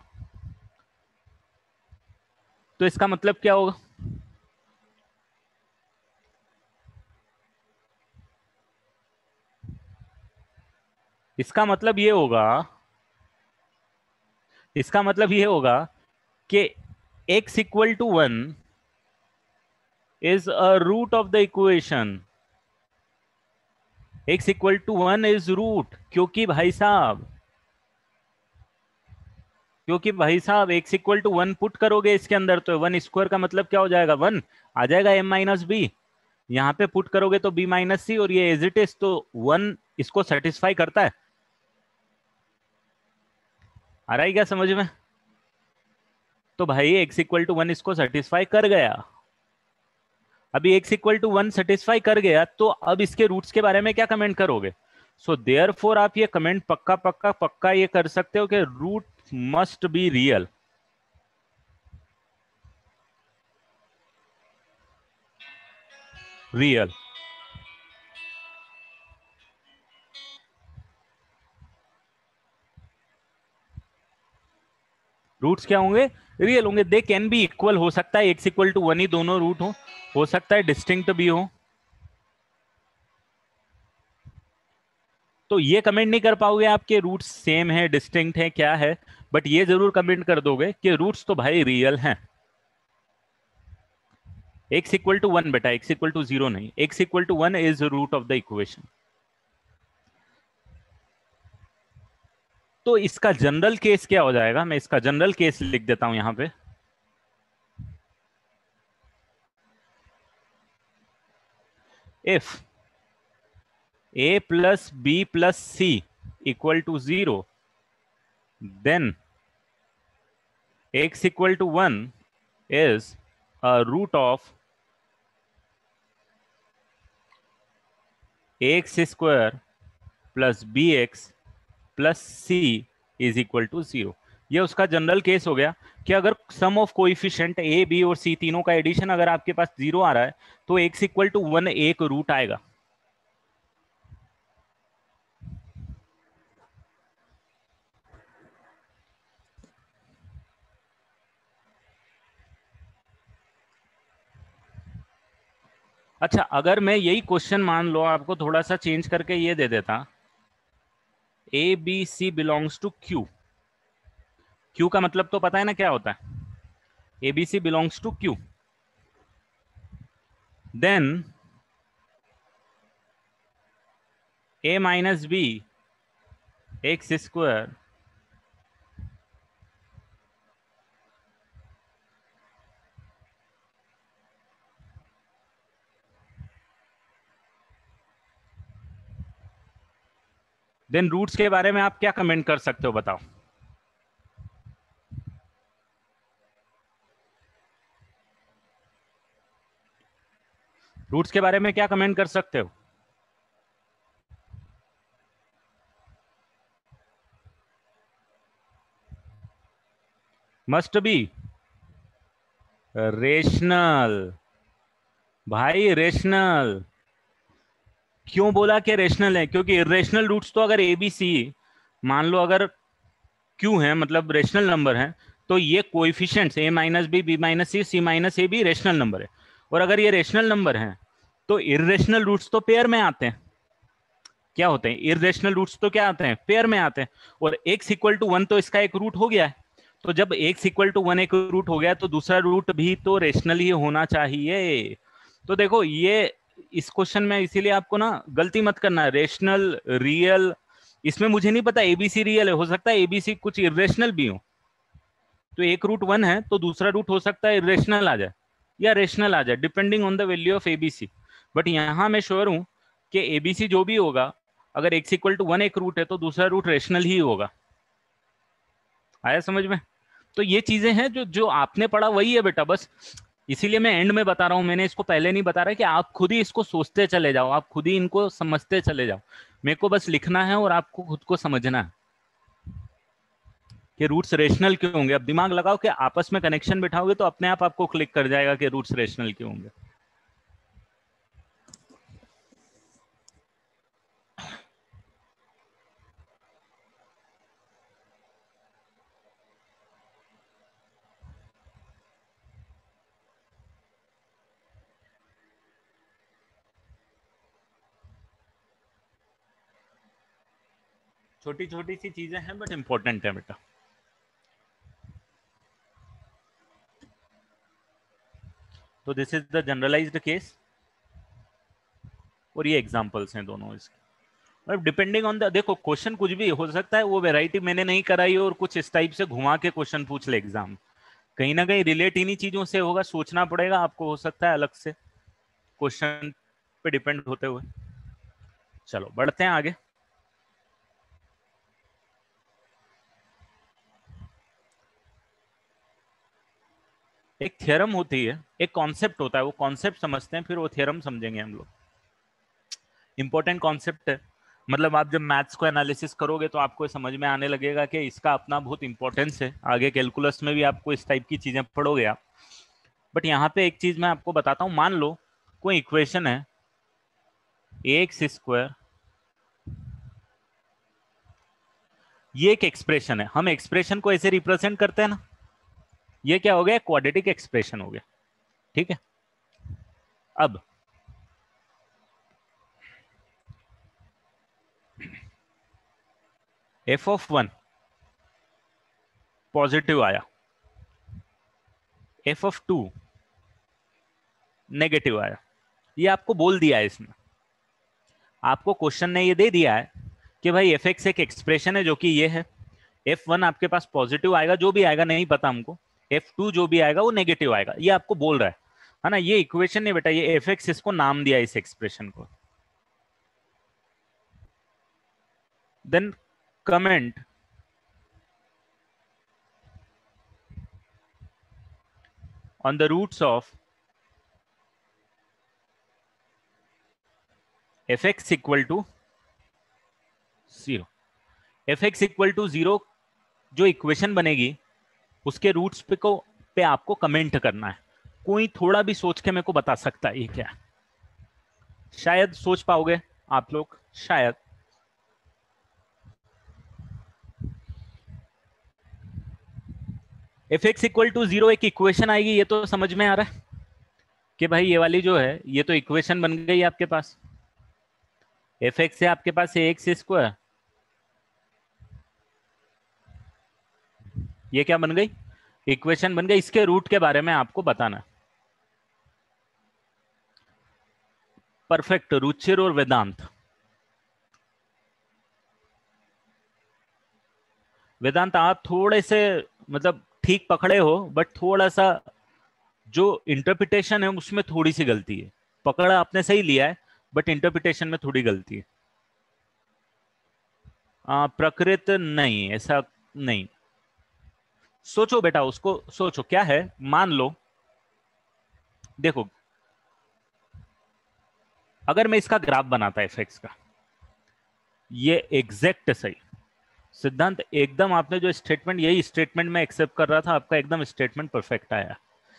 तो इसका मतलब क्या होगा? इसका मतलब ये होगा, इसका मतलब ये होगा कि x equal to one is a root of the equation. x equal to one is root, क्योंकि भाई साहब क्योंकि भाई साहब x equal to one put करोगे इसके अंदर तो वन स्क्वायर का मतलब क्या हो जाएगा, वन आ जाएगा m माइनस बी। यहाँ पे पुट करोगे तो b माइनस सी, और ये एज इट इज तो वन इसको सेटिस्फाई करता है। आ रहा है क्या समझ में? तो भाई x इक्वल टू वन इसको सेटिस्फाई कर गया। अभी x equal to one satisfy कर गया तो अब इसके रूट्स के बारे में क्या कमेंट करोगे? सो देयरफॉर आप ये कमेंट पक्का पक्का पक्का ये कर सकते हो कि root must be real. Real roots क्या होंगे? रियल होंगे। दे कैन बी इक्वल, हो सकता है एक्स इक्वल टू वन ही दोनों रूट हो हो सकता है डिस्टिंक्ट भी हो। तो ये कमेंट नहीं कर पाओगे आपके रूट्स सेम है डिस्टिंक्ट है क्या है, बट ये जरूर कमेंट कर दोगे कि रूट्स तो भाई रियल हैं। एक्स इक्वल टू वन बेटा, एक्स इक्वल टू जीरो नहीं, X equal to one is root of the equation. तो इसका जनरल केस क्या हो जाएगा, मैं इसका जनरल केस लिख देता हूं यहां पे। If a plus b plus c equal to zero, then x equal to one is a root of ax square plus bx plus c is equal to zero। ये उसका जनरल केस हो गया कि अगर sum of coefficient a b और c तीनों का addition अगर आपके पास जीरो आ रहा है तो x इक्वल टू वन एक रूट आएगा। अच्छा, अगर मैं यही क्वेश्चन मान लो आपको थोड़ा सा चेंज करके ये दे देता, A B C belongs to Q. Q का मतलब तो पता है ना क्या होता है, A B C belongs to Q, then A minus B X square then roots के बारे में आप क्या कमेंट कर सकते हो बताओ? रूट्स के बारे में क्या कमेंट कर सकते हो? Must be rational. भाई रेशनल क्यों बोला कि रेशनल है? क्योंकि इरेशनल रूट्स तो अगर ए बी सी मान लो अगर क्यू है मतलब रेशनल नंबर है तो ये coefficients A minus B B minus C C minus A भी रेशनल नंबर है। और अगर ये रेशनल नंबर है तो इरेशनल रूट्स तो पेयर में आते हैं। क्या होते हैं इरेशनल रूट्स? तो क्या आते हैं, पेयर में आते हैं। और x इक्वल टू वन तो इसका एक रूट हो गया है। तो जब x इक्वल टू वन एक रूट हो गया तो दूसरा रूट भी तो रेशनल ही होना चाहिए। तो देखो ये इस क्वेश्चन में इसीलिए आपको ना गलती मत करना, रेशनल रियल इसमें मुझे नहीं पता एबीसी रियल है, हो सकता है एबीसी कुछ इरेशनल भी हो। तो एक रूट वन है तो दूसरा रूट हो सकता है इरेशनल आ जाए या रेशनल आ जाए depending on the value of A B C. But यहां मैं श्योर हूं कि एबीसी जो भी होगा अगर x इक्वल टू वन एक रूट है तो दूसरा रूट रेशनल ही होगा। आया समझ में? तो ये चीजें हैं जो जो आपने पढ़ा वही है बेटा, बस इसीलिए मैं एंड में बता रहा हूं, मैंने इसको पहले नहीं बता रहा कि आप खुद ही इसको सोचते चले जाओ, आप खुद ही इनको समझते चले जाओ। मेरे को बस लिखना है और आपको खुद को समझना है कि रूट्स रेशनल क्यों होंगे। अब दिमाग लगाओ कि आपस में कनेक्शन बिठाओगे तो अपने आप आपको क्लिक कर जाएगा कि रूट्स रेशनल क्यों होंगे। छोटी छोटी सी चीजें हैं बट इंपॉर्टेंट है बेटा। तो this is the generalized case और ये एग्जांपल्स हैं दोनों इसके। मतलब डिपेंडिंग ऑन द, देखो क्वेश्चन कुछ भी हो सकता है, वो वैरायटी मैंने नहीं कराई और कुछ इस टाइप से घुमा के क्वेश्चन पूछ ले एग्जाम, कहीं ना कहीं रिलेट इन्हीं चीजों से होगा, सोचना पड़ेगा आपको, हो सकता है अलग से क्वेश्चन पे डिपेंड होते हुए। चलो बढ़ते हैं आगे। एक थ्योरम होती है, एक कॉन्सेप्ट होता है, वो कॉन्सेप्ट समझते हैं फिर वो थ्योरम समझेंगे हम लोग। इंपॉर्टेंट कॉन्सेप्ट है, मतलब आप जब मैथ्स को एनालिसिस करोगे तो आपको समझ में आने लगेगा कि इसका अपना बहुत इंपॉर्टेंस है, आगे कैलकुलस में भी आपको इस टाइप की चीजें पढ़ोगे आप। बट यहाँ पे एक चीज मैं आपको बताता हूँ, मान लो कोई इक्वेशन है एक्स स्क्वायर, ये एक एक्सप्रेशन है, हम एक्सप्रेशन को ऐसे रिप्रेजेंट करते हैं ना, ये क्या हो गया, क्वाड्रेटिक एक्सप्रेशन हो गया, ठीक है। अब एफ ऑफ वन पॉजिटिव आया, एफ ऑफ टू नेगेटिव आया, ये आपको बोल दिया है इसमें, आपको क्वेश्चन ने ये दे दिया है कि भाई एफ एक्स एक एक्सप्रेशन है जो कि ये है, एफ वन आपके पास पॉजिटिव आएगा, जो भी आएगा नहीं पता हमको, एफ टू जो भी आएगा वो नेगेटिव आएगा, ये आपको बोल रहा है है ना। ये इक्वेशन नहीं बेटा, ये एफ एक्स, इसको नाम दिया इस एक्सप्रेशन को। Then comment on the roots of fx equal to zero. F X equal to zero जो इक्वेशन बनेगी उसके रूट्स पे को पे आपको कमेंट करना है। कोई थोड़ा भी सोच के मेरे को बता सकता है ये क्या है? शायद सोच पाओगे आप लोग, शायद। F X equal to zero एक इक्वेशन आएगी, ये तो समझ में आ रहा है कि भाई ये वाली जो है ये तो इक्वेशन बन गई आपके पास, एफ एक्स से आपके पास एक्स स्क्वायर, ये क्या बन गई, इक्वेशन बन गई। इसके रूट के बारे में आपको बताना है। परफेक्ट, रुचिर और वेदांत, वेदांत आप थोड़े से मतलब ठीक पकड़े हो, बट थोड़ा सा जो इंटरप्रिटेशन है उसमें थोड़ी सी गलती है। पकड़ा आपने सही लिया है बट इंटरप्रिटेशन में थोड़ी गलती है। आ, प्रकृत नहीं, ऐसा नहीं। सोचो बेटा, उसको सोचो क्या है। मान लो, देखो अगर मैं इसका ग्राफ बनाता एफ एक्स का, ये एग्जैक्ट सही सिद्धांत एकदम, आपने जो स्टेटमेंट, यही स्टेटमेंट मैं एक्सेप्ट कर रहा था, आपका एकदम स्टेटमेंट परफेक्ट आया,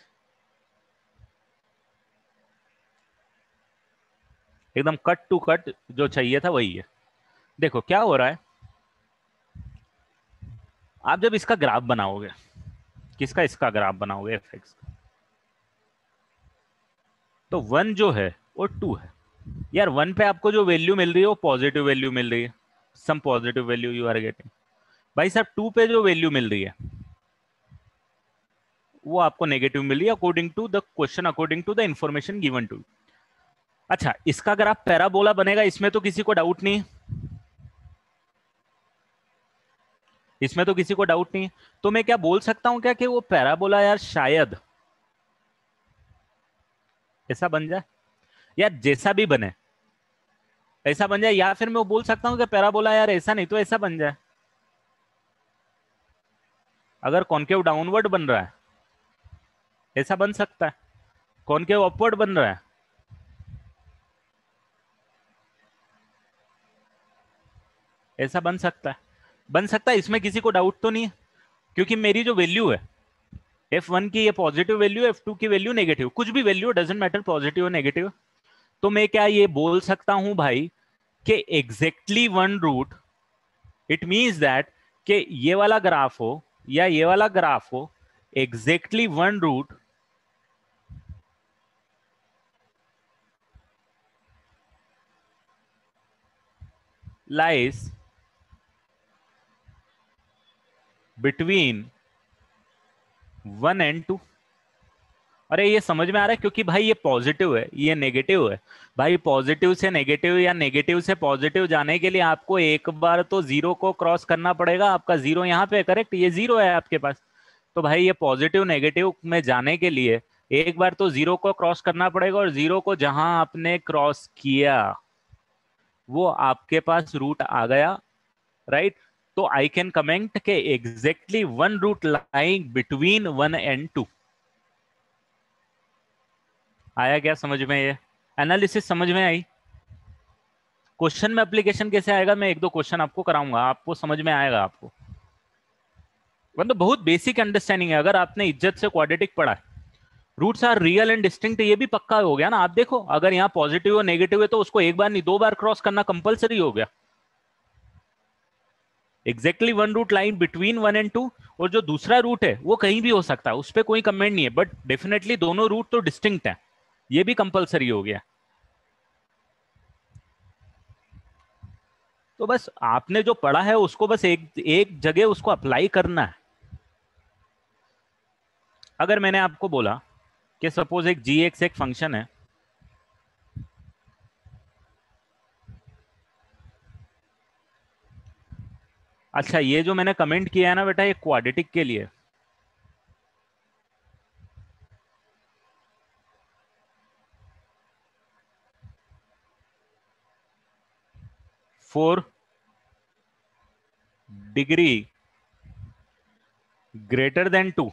एकदम कट टू कट जो चाहिए था वही है। देखो क्या हो रहा है, आप जब इसका ग्राफ बनाओगे, किसका, इसका ग्राफ बनाओगे एफ एक्स का, तो वन जो है वो टू है। यार वन पे आपको जो वैल्यू मिल रही है वो पॉजिटिव वैल्यू मिल रही है, some positive value you are getting. भाई साहब टू पे जो वैल्यू मिल रही है वो आपको नेगेटिव मिल रही है according to the question, according to the information given to. अच्छा, इसका अगर आप पैराबोला बनेगा, इसमें तो किसी को डाउट नहीं है, इसमें तो किसी को डाउट नहीं है। तो मैं क्या बोल सकता हूं क्या कि वो पैराबोला यार शायद ऐसा बन जाए, यार जैसा भी बने ऐसा बन जाए, या फिर मैं बोल सकता हूं कि पैराबोला यार ऐसा नहीं तो ऐसा बन जाए। अगर कॉनकेव डाउनवर्ड बन रहा है ऐसा बन सकता है, कॉनकेव अपवर्ड बन रहा है ऐसा बन सकता है, बन सकता है, इसमें किसी को डाउट तो नहीं है। क्योंकि मेरी जो वैल्यू है एफ वन की, ये पॉजिटिव वैल्यू, एफ टू की वैल्यू नेगेटिव, कुछ भी वैल्यू डजेंट मैटर, पॉजिटिव और नेगेटिव। तो मैं क्या ये बोल सकता हूं भाई कि exactly one root, it means that कि ये वाला ग्राफ हो या ये वाला ग्राफ हो, exactly one root lies between one and two. अरे ये समझ में आ रहा है, क्योंकि भाई ये पॉजिटिव है, ये नेगेटिव है। भाई पॉजिटिव से नेगेटिव या नेगेटिव से पॉजिटिव जाने के लिए आपको एक बार तो जीरो को क्रॉस करना पड़ेगा। आपका जीरो यहाँ पे करेक्ट, ये जीरो है आपके पास। तो भाई ये पॉजिटिव नेगेटिव में जाने के लिए एक बार तो जीरो को क्रॉस करना पड़ेगा, और जीरो को जहां आपने क्रॉस किया वो आपके पास रूट आ गया, राइट। तो आई कैन कमेंट के exactly one root lying between one and two. आया क्या समझ में? ये एनालिसिस समझ में आई? क्वेश्चन में एप्लीकेशन कैसे आएगा, मैं एक दो क्वेश्चन आपको कराऊंगा, आपको समझ में आएगा। आपको मतलब बहुत बेसिक अंडरस्टैंडिंग है। अगर आपने इज्जत से क्वाड्रेटिक पढ़ा है, roots are real and distinct, ये भी पक्का हो गया ना। आप देखो, अगर यहाँ पॉजिटिव और नेगेटिव है तो उसको एक बार नहीं दो बार क्रॉस करना कंपलसरी हो गया। Exactly one root line between one and two. और जो दूसरा रूट है वो कहीं भी हो सकता है, उस पर कोई कमेंट नहीं है, बट डेफिनेटली दोनों रूट तो डिस्टिंक्ट है, ये भी कंपलसरी हो गया। तो बस आपने जो पढ़ा है उसको बस एक एक जगह उसको अप्लाई करना है। अगर मैंने आपको बोला कि सपोज एक जी एक्स एक फंक्शन है, अच्छा ये जो मैंने कमेंट किया है ना बेटा, ये क्वाड्रेटिक के लिए। For degree greater than two,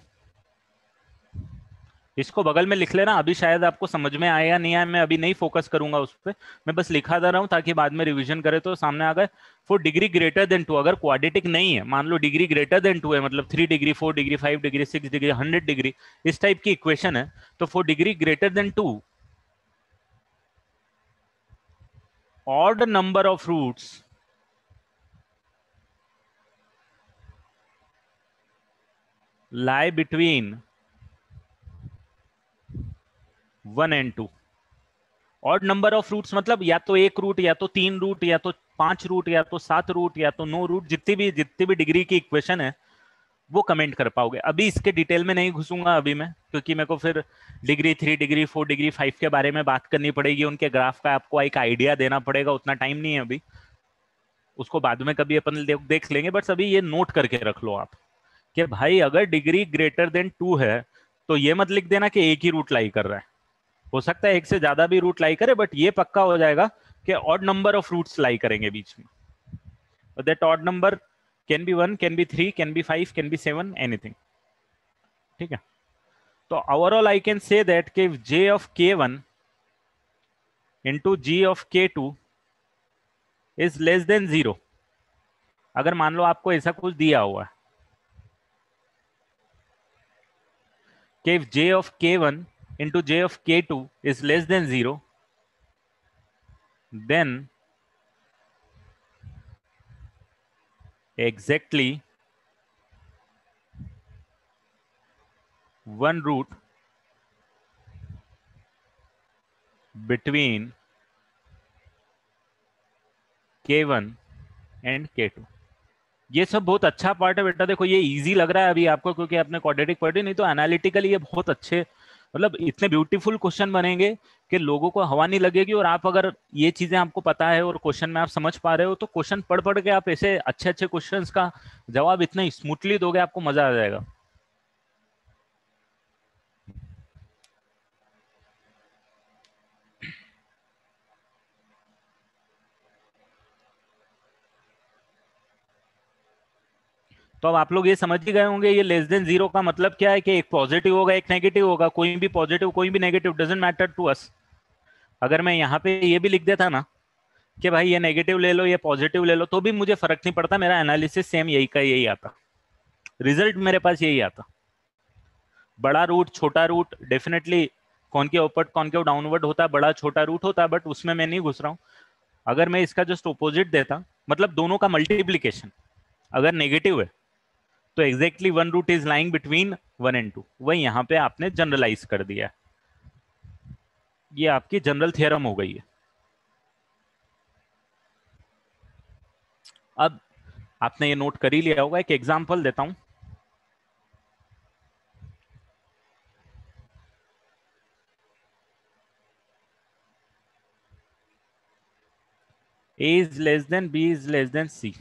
इसको बगल में लिख लेना। अभी शायद आपको समझ में आया या नहीं आया, मैं अभी नहीं फोकस करूंगा उस पर, मैं बस लिखा दे रहा हूं ताकि बाद में रिवीजन करे तो सामने आ गए। For degree greater than two, अगर क्वाड्रेटिक नहीं है, मान लो डिग्री ग्रेटर देन टू है, मतलब three degree four degree five degree six degree hundred degree, इस टाइप की इक्वेशन है, तो for degree greater than two, odd number of roots lie between one and two. Odd number of roots मतलब या तो एक रूट, या तो तीन रूट, या तो पांच रूट, या तो सात रूट, या तो नौ रूट, जितनी भी जितनी भी डिग्री की इक्वेशन है वो कमेंट कर पाओगे। अभी इसके डिटेल में नहीं घुसूंगा अभी मैं, क्योंकि मेरे को फिर degree three degree four degree five के बारे में बात करनी पड़ेगी, उनके ग्राफ का आपको एक आइडिया देना पड़ेगा, उतना टाइम नहीं है अभी, उसको बाद में कभी अपन देख, देख लेंगे। बस अभी ये नोट करके रख लो आप कि भाई अगर डिग्री ग्रेटर देन टू है तो ये मत लिख देना कि एक ही रूट लाई कर रहा है, हो सकता है एक से ज्यादा भी रूट लाई करे, बट ये पक्का हो जाएगा कि odd number of roots lie करेंगे बीच में। That odd number can be one, can be three, can be five, can be seven, anything, ठीक है। तो overall I can say that कि J of K one into G of K two is less than zero. अगर मान लो आपको ऐसा कुछ दिया हुआ है कि if j of k one into j of k two is less than zero, then exactly one root between k one and k two। ये सब बहुत अच्छा पार्ट है बेटा। देखो ये इजी लग रहा है अभी आपको क्योंकि आपने क्वाड्रेटिक पढ़ी, नहीं तो एनालिटिकली ये बहुत अच्छे, मतलब इतने ब्यूटीफुल क्वेश्चन बनेंगे कि लोगों को हवा नहीं लगेगी। और आप अगर ये चीजें आपको पता है और क्वेश्चन में आप समझ पा रहे हो तो क्वेश्चन पढ़ पढ़ के आप ऐसे अच्छे अच्छे क्वेश्चंस का जवाब इतना स्मूथली दोगे, आपको मजा आ जाएगा। तो अब आप लोग ये समझ ही गए होंगे ये लेस देन जीरो का मतलब क्या है कि एक पॉजिटिव होगा एक नेगेटिव होगा, कोई भी पॉजिटिव कोई भी negative doesn't matter to us. अगर मैं यहाँ पे ये भी लिख देता ना कि भाई ये नेगेटिव ले लो ये पॉजिटिव ले लो तो भी मुझे फर्क नहीं पड़ता, मेरा एनालिसिस सेम यही का यही आता, रिजल्ट मेरे पास यही आता। बड़ा रूट छोटा root definitely concave upward concave downward होता है, बड़ा छोटा रूट होता है, बट उसमें मैं नहीं घुस रहा हूँ। अगर मैं इसका जस्ट ऑपोजिट देता, मतलब दोनों का मल्टीप्लीकेशन अगर नेगेटिव है तो exactly one root is lying between one and two, वही यहाँ पे आपने जनरलाइज कर दिया। ये आपकी जनरल थ्योरम हो गई है। अब आपने ये नोट कर ही लिया होगा, एक एग्जांपल देता हूं। A is less than B is less than C,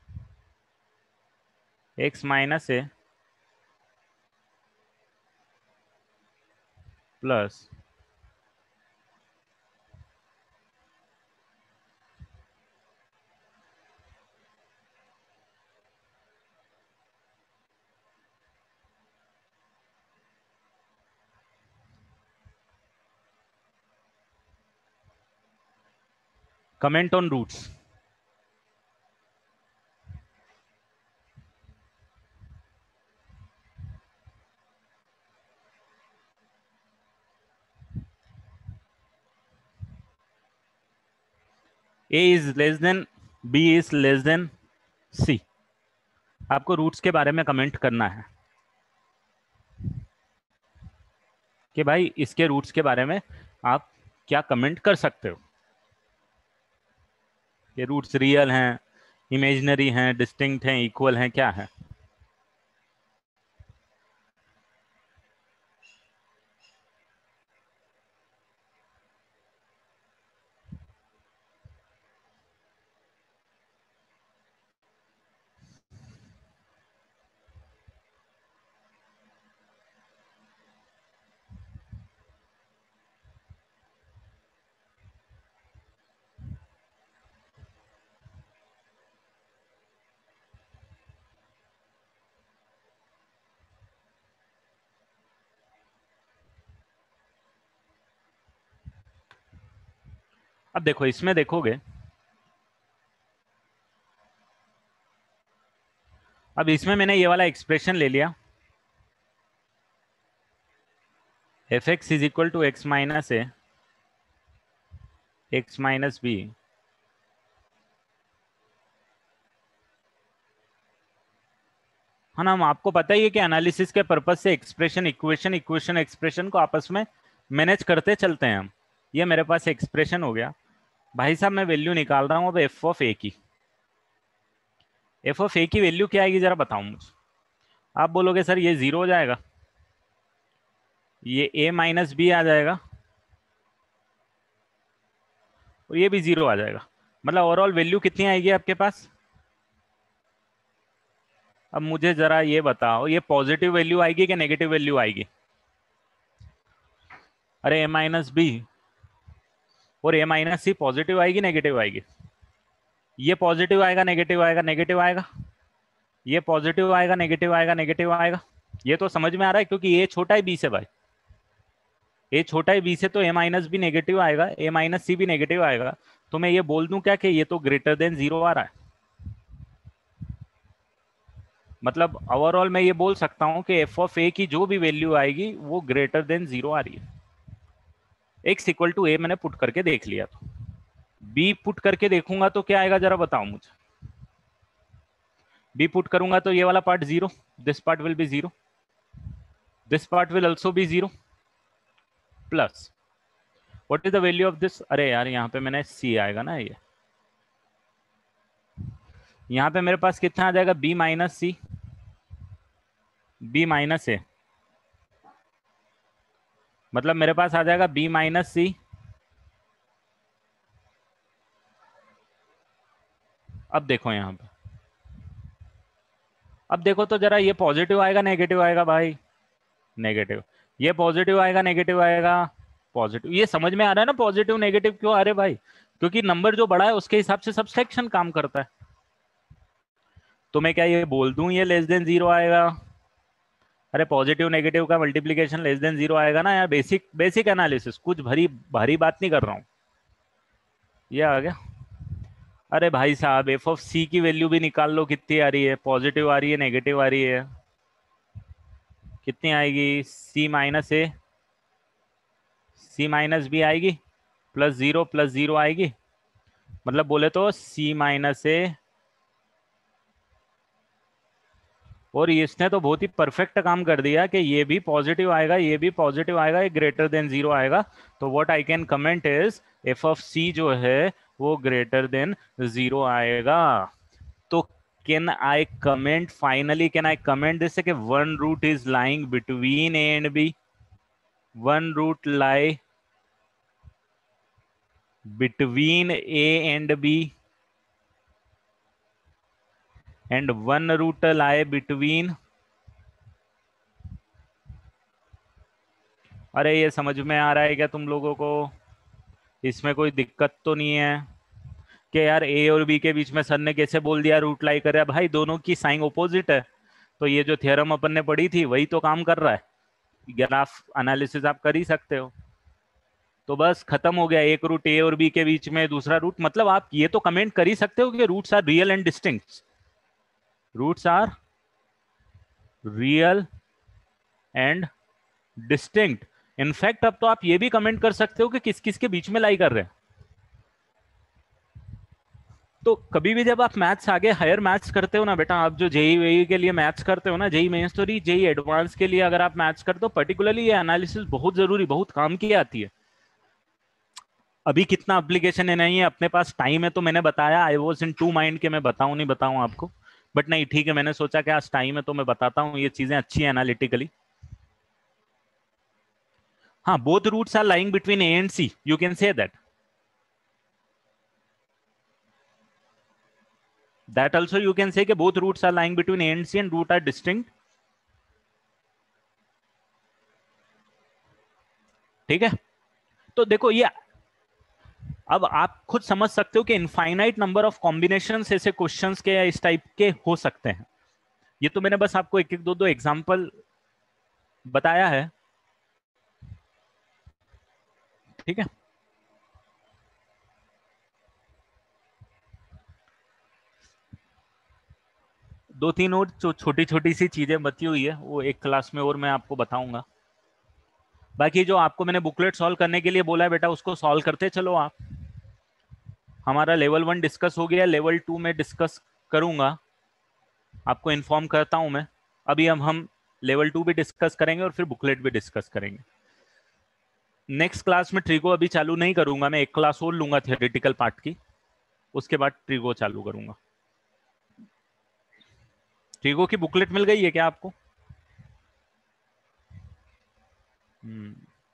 x minus A plus comment on roots. A is less than B is less than C. आपको रूट्स के बारे में कमेंट करना है कि भाई इसके रूट्स के बारे में आप क्या कमेंट कर सकते हो, ये रूट्स रियल हैं, इमेजिनरी हैं, डिस्टिंक्ट हैं, इक्वल हैं, क्या है? अब देखो इसमें देखोगे, अब इसमें मैंने ये वाला एक्सप्रेशन ले लिया, F X is equal to X minus A x minus B, है ना? हम आपको पता ही है कि एनालिसिस के पर्पज से एक्सप्रेशन इक्वेशन इक्वेशन एक्सप्रेशन को आपस में मैनेज करते चलते हैं हम। ये मेरे पास एक्सप्रेशन हो गया भाई साहब, मैं वैल्यू निकाल रहा हूं अब एफ ऑफ ए की। एफ ऑफ ए की वैल्यू क्या आएगी जरा बताऊं मुझे। आप बोलोगे सर ये जीरो हो जाएगा, ये ए माइनस बी आ जाएगा और ये भी जीरो आ जाएगा, मतलब ओवरऑल वैल्यू कितनी आएगी आपके पास? अब मुझे जरा ये बताओ, ये पॉजिटिव वैल्यू आएगी कि नेगेटिव वैल्यू आएगी? अरे ए माइनस बी और ए माइनस सी पॉजिटिव आएगी नेगेटिव आएगी? ये पॉजिटिव आएगा नेगेटिव आएगा नेगेटिव आएगा, ये पॉजिटिव आएगा नेगेटिव आएगा नेगेटिव आएगा। ये तो समझ में आ रहा है क्योंकि ए छोटा है बी से भाई, ए छोटा है बी से, तो ए माइनस भी नेगेटिव आएगा, ए माइनस सी भी नेगेटिव आएगा। तो मैं ये बोल दूं क्या कि ये तो ग्रेटर देन जीरो आ रहा है। मतलब ओवरऑल मैं ये बोल सकता हूं कि एफ ऑफ ए की जो भी वैल्यू आएगी वो ग्रेटर देन जीरो आ रही है। एक्स इक्वल टू ए मैंने पुट करके देख लिया, तो बी पुट करके देखूंगा तो क्या आएगा जरा बताओ मुझे। बी पुट करूंगा तो ये वाला part zero, this part will be zero, this part will also be zero, plus what is the value of this? अरे यार यहाँ पे मैंने सी आएगा ना, ये यहाँ पे मेरे पास कितना आ जाएगा? B minus C, B minus A, मतलब मेरे पास आ जाएगा बी माइनस सी। अब देखो यहाँ पे, अब देखो तो जरा, ये पॉजिटिव आएगा नेगेटिव आएगा भाई? नेगेटिव। ये पॉजिटिव आएगा नेगेटिव आएगा? पॉजिटिव। ये समझ में आ रहा है ना पॉजिटिव नेगेटिव क्यों आ रहे भाई? क्योंकि नंबर जो बड़ा है उसके हिसाब से सब्सट्रैक्शन काम करता है। तो मैं क्या ये बोल दूं ये लेस देन जीरो आएगा? अरे पॉजिटिव नेगेटिव का मल्टीप्लीकेशन लेस देन जीरो आएगा ना यार। बेसिक बेसिक एनालिसिस, कुछ भरी भारी बात नहीं कर रहा हूं। ये आ गया। अरे भाई साहब एफ ऑफ सी की वैल्यू भी निकाल लो, कितनी आ रही है? पॉजिटिव आ रही है नेगेटिव आ रही है? कितनी आएगी? सी माइनस ए, सी माइनस बी आएगी, प्लस जीरो प्लस जीरो आएगी, मतलब बोले तो सी माइनस ए। और इसने तो बहुत ही परफेक्ट काम कर दिया कि ये भी पॉजिटिव आएगा ये भी पॉजिटिव आएगा, ये ग्रेटर देन जीरो आएगा। तो what I can comment is F of C जो है वो ग्रेटर देन जीरो आएगा। तो can I comment finally, can I comment this कि one root is lying between A and B, one root lie between A and B, and one root lie between, अरे ये समझ में आ रहा है क्या तुम लोगों को? इसमें कोई दिक्कत तो नहीं है कि यार ए और बी के बीच में सर ने कैसे बोल दिया रूट लाई कर रहा है? भाई दोनों की साइन ऑपोजिट है, तो ये जो थ्योरम अपन ने पढ़ी थी वही तो काम कर रहा है। ग्राफ एनालिसिस आप कर ही सकते हो। तो बस खत्म हो गया, एक रूट ए और बी के बीच में, दूसरा रूट, मतलब आप ये तो कमेंट कर ही सकते हो कि roots are real and distinct, roots are real and distinct. In fact अब तो आप ये भी कमेंट कर सकते हो कि किस किस के बीच में लाई कर रहे हैं। तो कभी भी जब आप मैथ्स आगे हायर मैथ्स करते हो ना बेटा, आप जो जेई वेई के लिए मैथ्स करते हो ना, जेई मेंस तो नहीं, जेई एडवांस के लिए अगर आप मैथ्स करते हो, पर्टिकुलरली ये एनालिसिस बहुत जरूरी, बहुत काम की आती है। अभी कितना एप्लीकेशन है नहीं है अपने पास, टाइम है तो मैंने बताया, I was in two mind के मैं बताऊं नहीं बताऊं आपको, बट नहीं ठीक है, मैंने सोचा कि आज टाइम है तो मैं बताता हूँ, ये चीजें अच्छी है एनालिटिकली। हाँ, both roots are lying between A and C, you can say that, that also you can say कि both roots are lying between a and c and root are distinct। ठीक है, तो देखो ये, अब आप खुद समझ सकते हो कि इनफाइनाइट नंबर ऑफ कॉम्बिनेशंस ऐसे क्वेश्चंस के या इस टाइप के हो सकते हैं। ये तो मैंने बस आपको एक एक दो दो एग्जांपल बताया है। ठीक है, दो तीन और जो छोटी छोटी सी चीजें बची हुई है वो एक क्लास में और मैं आपको बताऊंगा। बाकी जो आपको मैंने बुकलेट सॉल्व करने के लिए बोला है बेटा, उसको सॉल्व करते चलो आप। हमारा लेवल वन डिस्कस हो गया, लेवल टू में डिस्कस करूंगा, आपको इन्फॉर्म करता हूं मैं। अभी हम हम लेवल टू भी डिस्कस करेंगे और फिर बुकलेट भी डिस्कस करेंगे। नेक्स्ट क्लास में ट्रिगो अभी चालू नहीं करूंगा, मैं एक क्लास और लूंगा थियोरेटिकल पार्ट की, उसके बाद ट्रिगो चालू करूंगा। ट्रिगो की बुकलेट मिल गई है क्या आपको? हम्म,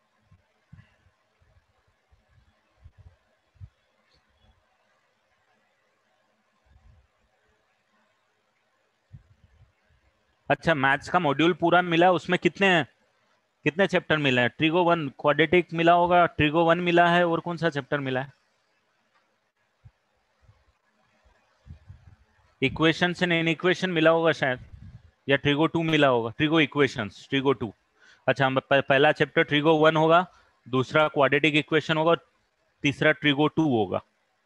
अच्छा, मैथ्स का मॉड्यूल पूरा मिला है, उसमें कितने कितने चैप्टर मिले हैं? ट्रिगो वन क्वाड्रेटिक मिला होगा, ट्रिगो वन मिला है, और कौन सा चैप्टर मिला है? इक्वेशन एंड इन इक्वेशन मिला होगा शायद, या ट्रिगो टू मिला होगा, ट्रिगो इक्वेशंस, ट्रिगो टू। अच्छा, हम पहला चैप्टर ट्रिगो वन होगा, दूसरा क्वाड्रेटिक इक्वेशन होगा, तीसरा ट्रिगो टू होगा,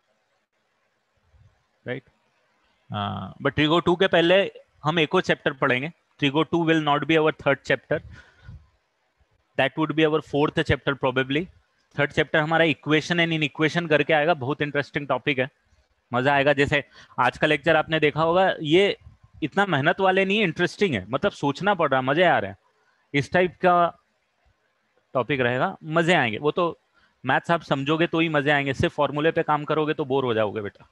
राइट? हाँ, बट ट्रिगो टू के पहले हम एक और चैप्टर पढ़ेंगे। Trigo two will not be our third chapter, that would be our fourth chapter probably. Third chapter हमारा इक्वेशन एंड इन इक्वेशन करके आएगा, बहुत इंटरेस्टिंग टॉपिक है, मजा आएगा। जैसे आज का लेक्चर आपने देखा होगा, ये इतना मेहनत वाले नहीं है, इंटरेस्टिंग है, मतलब सोचना पड़ रहा है, मजे आ रहे हैं, इस टाइप का टॉपिक रहेगा, मजे आएंगे। वो तो मैथ्स आप समझोगे तो ही मजे आएंगे, सिर्फ फॉर्मूले पे काम करोगे तो बोर हो जाओगे बेटा।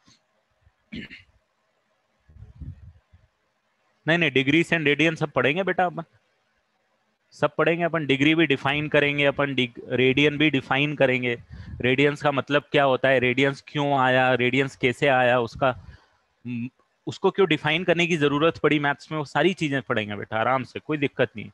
नहीं नहीं, डिग्री एंड रेडियन सब पढ़ेंगे बेटा अपन, सब पढ़ेंगे अपन, डिग्री भी डिफाइन करेंगे अपन, रेडियन भी डिफाइन करेंगे, रेडियंस का मतलब क्या होता है, रेडियंस क्यों आया, रेडियंस कैसे आया, उसका हम्म, उसको क्यों डिफाइन करने की जरूरत पड़ी मैथ्स में, वो सारी चीजें पढ़ेंगे बेटा आराम से, कोई दिक्कत नहीं।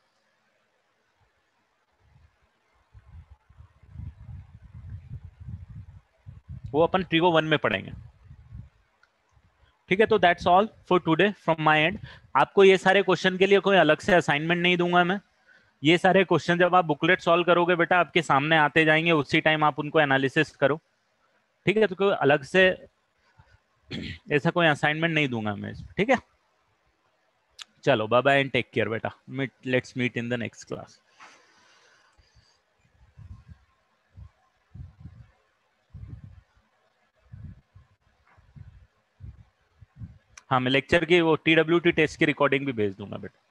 वो अपन ट्रिगो वन में पढ़ेंगे। ठीक है, तो that's all for today from my end. आपको ये सारे क्वेश्चन के लिए कोई अलग से असाइनमेंट नहीं दूंगा मैं, ये सारे क्वेश्चन जब आप बुकलेट सॉल्व करोगे बेटा आपके सामने आते जाएंगे, उसी टाइम आप उनको एनालिसिस करो। ठीक है, तो कोई अलग से ऐसा कोई असाइनमेंट नहीं दूंगा मैं, ठीक है? चलो bye bye and take care बेटा, let's meet in the next class. हाँ, मैं लेक्चर की वो टी डब्ल्यू टी टेस्ट की रिकॉर्डिंग भी भेज दूंगा बेटा।